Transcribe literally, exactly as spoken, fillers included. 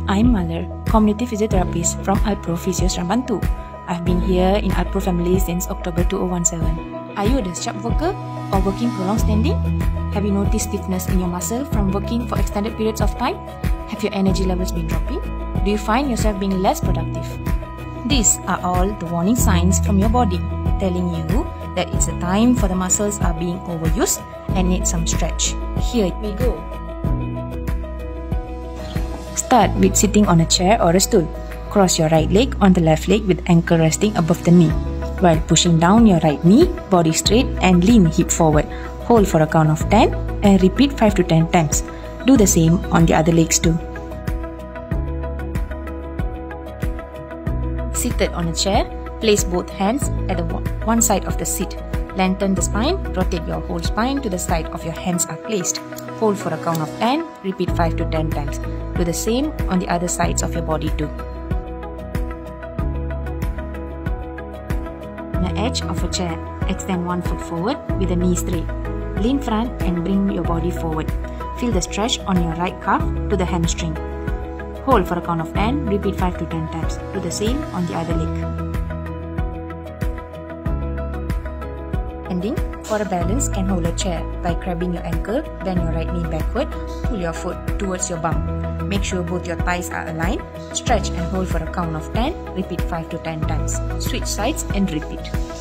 I'm Malar, Community Physiotherapist from Alpro Physio Seram Bantu. I've been here in Alpro family since October two thousand seventeen. Are you a desk job worker or working prolonged standing? Have you noticed stiffness in your muscle from working for extended periods of time? Have your energy levels been dropping? Do you find yourself being less productive? These are all the warning signs from your body, telling you that it's a time for the muscles are being overused and need some stretch. Here we go. Start with sitting on a chair or a stool. Cross your right leg on the left leg with ankle resting above the knee. While pushing down your right knee, body straight and lean hip forward. Hold for a count of ten and repeat five to ten times. Do the same on the other legs too. Seated on a chair, place both hands at the one side of the seat. Lengthen the spine, rotate your whole spine to the side of your hands are placed. Hold for a count of ten, repeat five to ten times. Do the same on the other sides of your body too. On the edge of a chair, extend one foot forward with the knee straight. Lean front and bring your body forward. Feel the stretch on your right calf to the hamstring. Hold for a count of ten, repeat five to ten times. Do the same on the other leg. Ending, for a balance, can hold a chair by grabbing your ankle, bend your right knee backward, pull your foot towards your bum. Make sure both your thighs are aligned. Stretch and hold for a count of ten, repeat five to ten times. Switch sides and repeat.